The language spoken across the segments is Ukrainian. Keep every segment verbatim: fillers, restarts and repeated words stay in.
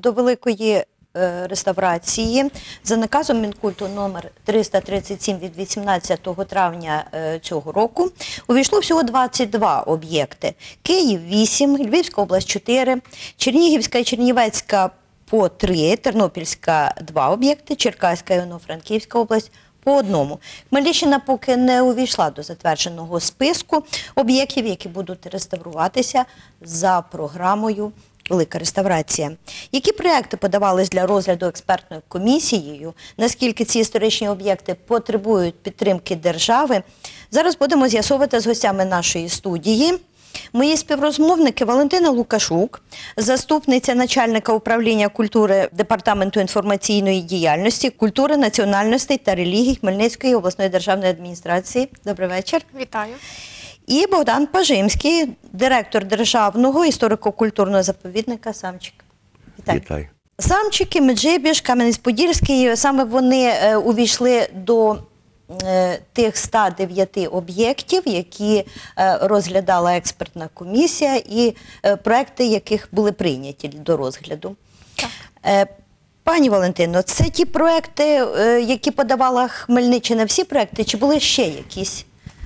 до великої реставрації за наказом Мінкульту номер триста тридцять сім від вісімнадцятого травня цього року увійшло всього двадцять два об'єкти. Київ – вісім, Львівська область – чотири, Чернігівська і Чернівецька – по три, Тернопільська – два об'єкти, Черкаська і Івано-Франківська область – по одному. Хмельниччина поки не увійшла до затвердженого списку об'єктів, які будуть реставруватися за програмою «Велика реставрація». Які проекти подавались для розгляду експертною комісією, наскільки ці історичні об'єкти потребують підтримки держави, зараз будемо з'ясовувати з гостями нашої студії. Мої співрозмовники Валентина Лукашук, заступниця начальника управління культури Департаменту інформаційної діяльності, культури, національностей та релігій Хмельницької обласної державної адміністрації. Добрий вечір. Вітаю. І Богдан Пажимський, директор Державного історико-культурного заповідника «Самчик». Вітаю. Вітаю. Самчики, Меджибіж, Кам'янець-Подільський, саме вони е, увійшли до е, тих ста дев'яти об'єктів, які е, розглядала експертна комісія і е, проекти, яких були прийняті до розгляду. Так. Е, Пані Валентино, це ті проекти, е, які подавала Хмельниччина, всі проекти, чи були ще якісь?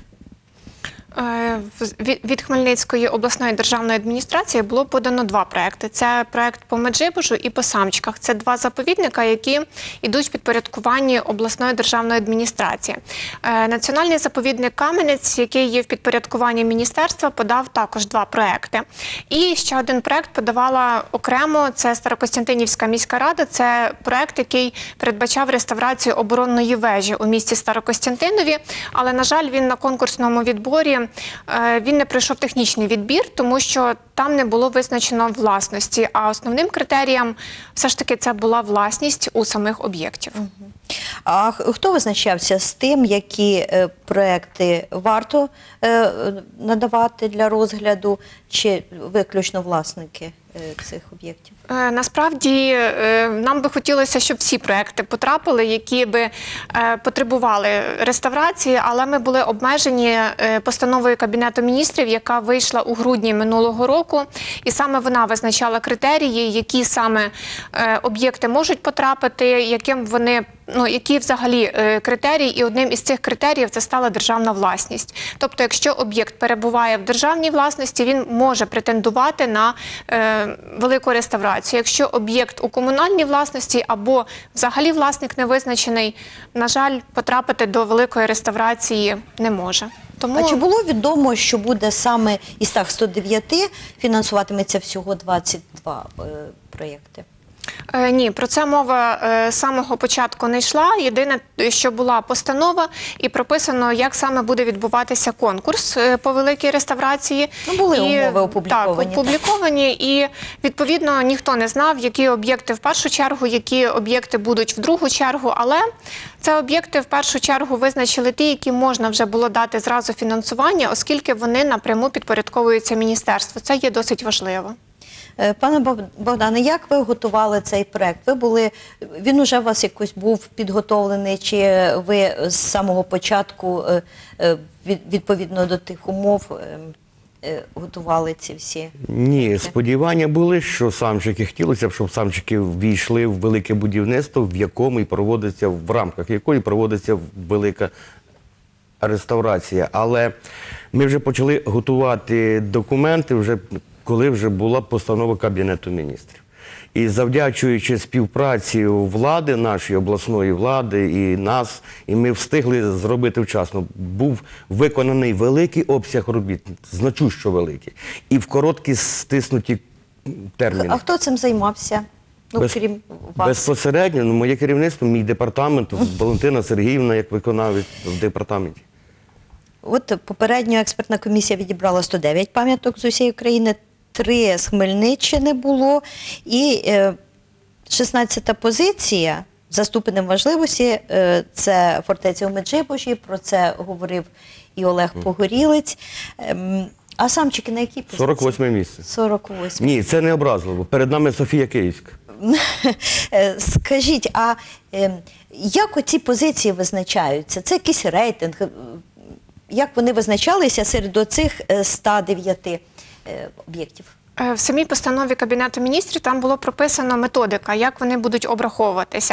Від Хмельницької обласної державної адміністрації було подано два проекти. Це проект по Меджибужу і по Самчиках. Це два заповідника, які йдуть в підпорядкуванні обласної державної адміністрації. Національний заповідник Кам'янець, який є в підпорядкуванні міністерства, подав також два проекти. І ще один проект подавала окремо, це Старокостянтинівська міська рада. Це проект, який передбачав реставрацію оборонної вежі у місті Старокостянтинові, але, на жаль, він на конкурсному відборі він не пройшов технічний відбір, тому що там не було визначено власності, а основним критерієм все ж таки це була власність у самих об'єктів. Угу. А хто визначався з тим, які е, проекти варто е, надавати для розгляду, чи виключно власники е, цих об'єктів? Е, насправді, е, нам би хотілося, щоб всі проекти потрапили, які би е, потребували реставрації, але ми були обмежені е, постановою Кабінету міністрів, яка вийшла у грудні минулого року, і саме вона визначала критерії, які саме е, об'єкти можуть потрапити, яким вони Ну, які взагалі е, критерії, і одним із цих критеріїв це стала державна власність. Тобто, якщо об'єкт перебуває в державній власності, він може претендувати на е, велику реставрацію. Якщо об'єкт у комунальній власності або взагалі власник не визначений, на жаль, потрапити до великої реставрації не може. Тому... А чи було відомо, що буде саме із тих ста дев'яти фінансуватиметься всього двадцять два е, проєкти? Е, ні, про це мова е, з самого початку не йшла. Єдине, що була постанова і прописано, як саме буде відбуватися конкурс е, по великій реставрації. Ну, були і, умови опубліковані. Так, опубліковані. І, відповідно, ніхто не знав, які об'єкти в першу чергу, які об'єкти будуть в другу чергу. Але це об'єкти в першу чергу визначили ті, які можна вже було дати зразу фінансування, оскільки вони напряму підпорядковуються міністерству. Це є досить важливо. Пане Богдане, як ви готували цей проект? Ви були, він уже у вас якось був підготовлений, чи ви з самого початку, відповідно до тих умов, готували ці всі? Ні, сподівання були, що самчики, хотілося б, щоб самчики ввійшли в велике будівництво, в якому і проводиться, в рамках якої проводиться велика реставрація. Але ми вже почали готувати документи, вже коли вже була постанова Кабінету міністрів. І завдячуючи співпраці влади, нашої обласної влади і нас, і ми встигли зробити вчасно. Був виконаний великий обсяг робіт, значущо великий, і в короткі стиснуті терміни. А хто цим займався? Ну, Без, крім вас. Безпосередньо, ну, моє керівництво, мій департамент, Валентина Сергіївна, як виконавець в департаменті. От попередньо експертна комісія відібрала сто дев'ять пам'яток з усієї України, три з Хмельниччини було, і е, шістнадцята позиція за ступенем важливості е, – це фортеця у Меджибужі, про це говорив і Олег Погорілець. Е, а самчики на якій позиції? сорок восьме місце. сорок восьме. Ні, це не образливо. Перед нами Софія Київська. Скажіть, а е, як оці позиції визначаються? Це якийсь рейтинг? Як вони визначалися серед оцих ста дев'яти об'єктів? В самій постанові Кабінету міністрів там було прописано методика, як вони будуть обраховуватися.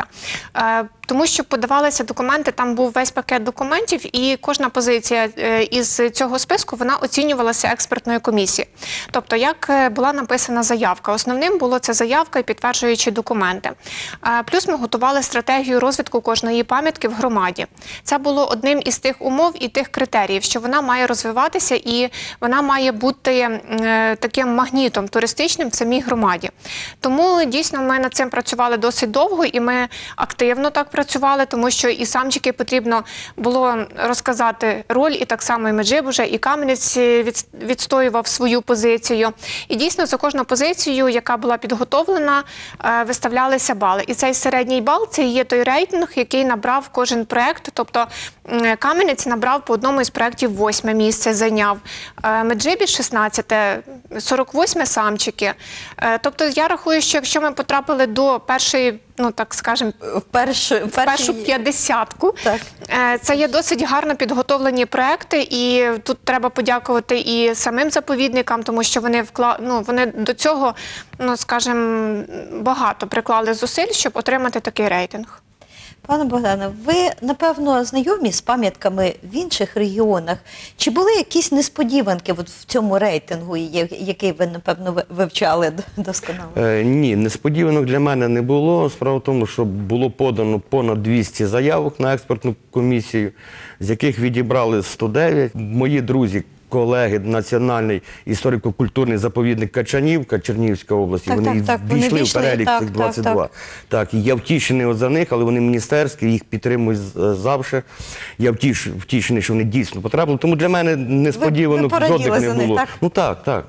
Тому що подавалися документи, там був весь пакет документів, і кожна позиція із цього списку, вона оцінювалася експертною комісією. Тобто, як була написана заявка. Основним було це заявка і підтверджуючі документи. Плюс ми готували стратегію розвитку кожної пам'ятки в громаді. Це було одним із тих умов і тих критеріїв, що вона має розвиватися і вона має бути таким магнітом туристичним в самій громаді. Тому, дійсно, ми над цим працювали досить довго, і ми активно так працювали, тому що і Самчики потрібно було розказати роль, і так само і Меджибужа, і Кам'янець відстоював свою позицію. І дійсно за кожну позицію, яка була підготовлена, виставлялися бали. І цей середній бал – це є той рейтинг, який набрав кожен проєкт. Тобто Кам'янець набрав по одному із проєктів восьме місце, зайняв. Меджибіж – шістнадцяте, сорок восьме Самчики. Тобто я рахую, що якщо ми потрапили до першої, ну так скажемо, В першу, в першу п'ятдесятку. Так. Це є досить гарно підготовлені проекти, і тут треба подякувати і самим заповідникам, тому що вони вкла... ну, вони до цього, ну скажімо, багато приклали зусиль, щоб отримати такий рейтинг. Пане Богдане, ви, напевно, знайомі з пам'ятками в інших регіонах. Чи були якісь несподіванки от в цьому рейтингу, який ви, напевно, ви- вивчали досконало? Е, ні, несподіванок для мене не було. Справа в тому, що було подано понад двісті заявок на експертну комісію, з яких відібрали сто дев'ять. Мої друзі, колеги, Національний історико-культурний заповідник Качанівка, Чернігівська область, Так, вони так, так, вони ввійшли в ввійшли, перелік так, цих так, двадцять два. так. Так, і я втішений от за них, але вони міністерські, їх підтримують з- завжди. Я втіш, втішений, що вони дійсно потрапили. Тому для мене несподіванок пораділи жодних за не них, було. так? Ну так, так.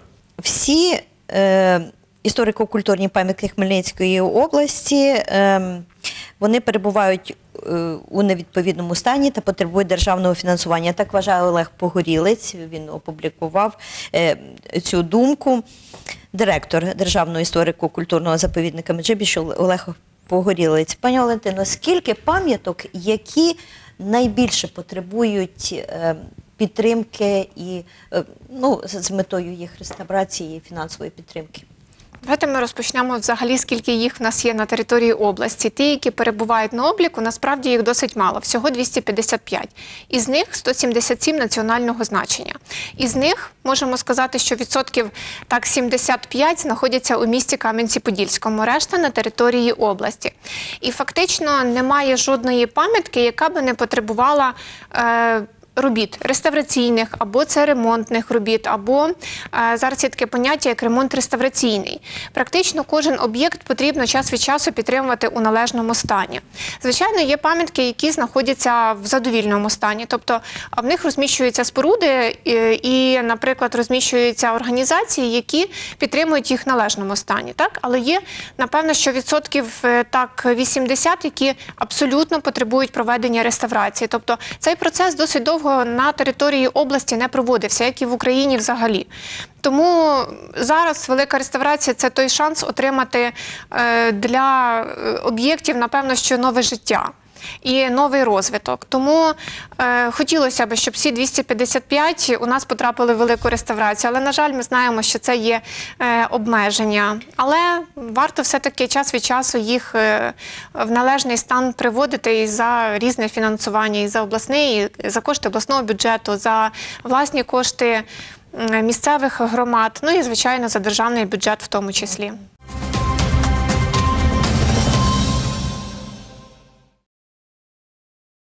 Всі е, історико-культурні пам'ятки Хмельницької області, е, вони перебувають е, у невідповідному стані та потребують державного фінансування. Так вважає Олег Погорілець, він опублікував е, цю думку. Директор Державного історико-культурного заповідника Меджибіж Олег Погорілець. Пані Валентино, скільки пам'яток, які найбільше потребують е, підтримки і е, ну, з з метою їх реставрації і фінансової підтримки? Давайте ми розпочнемо взагалі, скільки їх в нас є на території області. Ті, які перебувають на обліку, насправді їх досить мало, всього двісті п'ятдесят п'ять. Із них сто сімдесят сім національного значення. Із них, можемо сказати, що відсотків так сімдесят п'ять знаходяться у місті Кам'янці-Подільському, решта на території області. І фактично немає жодної пам'ятки, яка би не потребувала е, робіт реставраційних, або це ремонтних робіт, або е, зараз є таке поняття, як ремонт реставраційний. Практично кожен об'єкт потрібно час від часу підтримувати у належному стані. Звичайно, є пам'ятки, які знаходяться в задовільному стані, тобто в них розміщуються споруди і, і, наприклад, розміщуються організації, які підтримують їх в належному стані. Так? Але є, напевно, що відсотків е, так вісімдесят, які абсолютно потребують проведення реставрації. Тобто цей процес досить довго на території області не проводився, як і в Україні взагалі. Тому зараз велика реставрація – це той шанс отримати е, для об'єктів, напевно, що нове життя і новий розвиток. Тому е, хотілося б, щоб всі двісті п'ятдесят п'ять у нас потрапили в велику реставрацію. Але, на жаль, ми знаємо, що це є е, обмеження. Але варто все-таки час від часу їх е, в належний стан приводити і за різне фінансування, і за обласний, і за кошти обласного бюджету, за власні кошти м, місцевих громад, ну і, звичайно, за державний бюджет в тому числі.